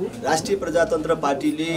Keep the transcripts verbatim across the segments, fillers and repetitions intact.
राष्ट्रिय प्रजातन्त्र पार्टीले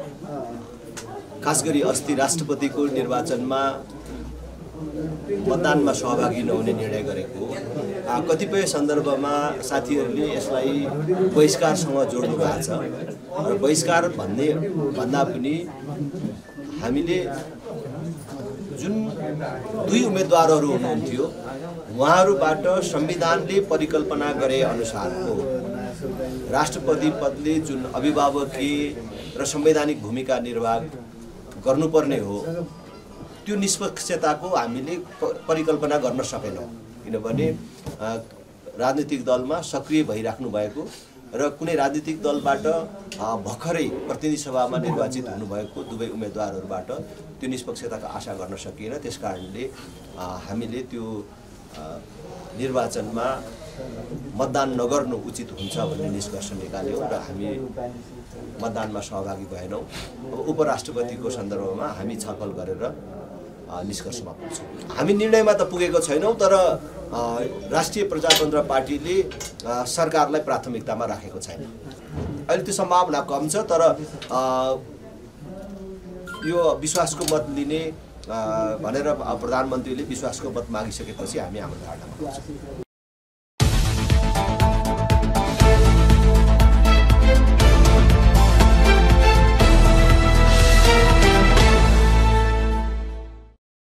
खास गरी अस्ति राष्ट्रपतिको निर्वाचनमा मतदानमा सहभागी नहुने निर्णय गरेको कतिपय सन्दर्भमा साथीहरूले यसलाई बहिष्कारसँग जोड्नु भएको छ र बहिष्कार भन्ने भन्दा पनि हामीले जुन दुई उम्मेदवारहरू हुनुहुन्थ्यो उहाँहरूबाट संविधानले परिकल्पना गरे अनुसारको राष्ट्रपति पदले जुन अभिभावकीय र संवैधानिक भूमिका निर्वाह गर्नुपर्ने हो त्यो निष्पक्षताको हामीले परिकल्पना गर्न सकेनौं किनभने राजनीतिक दलमा सक्रिय भइराख्नु भएको र कुनै राजनीतिक दलबाट भर्खरै प्रतिनिधि सभामा निर्वाचित हुनुभएको दुवै उम्मेदवारहरूबाट त्यो निष्पक्षताको आशा गर्न सकिएन। त्यसकारणले हामीले त्यो निर्वाचनमा मतदान नगर्नु उचित हुन्छ भन्ने निष्कर्ष निकाल्यौं र हामी मतदानमा सहभागी भएनौं। उपराष्ट्रपतिको सन्दर्भमा हामी छलफल गरेर निष्कर्षमा पुग्छौं। हामी निर्णयमा त पुगेको छैनौं तर राष्ट्रिय प्रजातन्त्र पार्टीले सरकारलाई प्राथमिकतामा राखेको छैन। अहिले त्यो सम्भावना कम छ तर यो विश्वासको मत लिने भनेर प्रधानमन्त्रीले विश्वासको मत मागिसकेपछि हामी हाम्रो धारणामा पुग्छौं।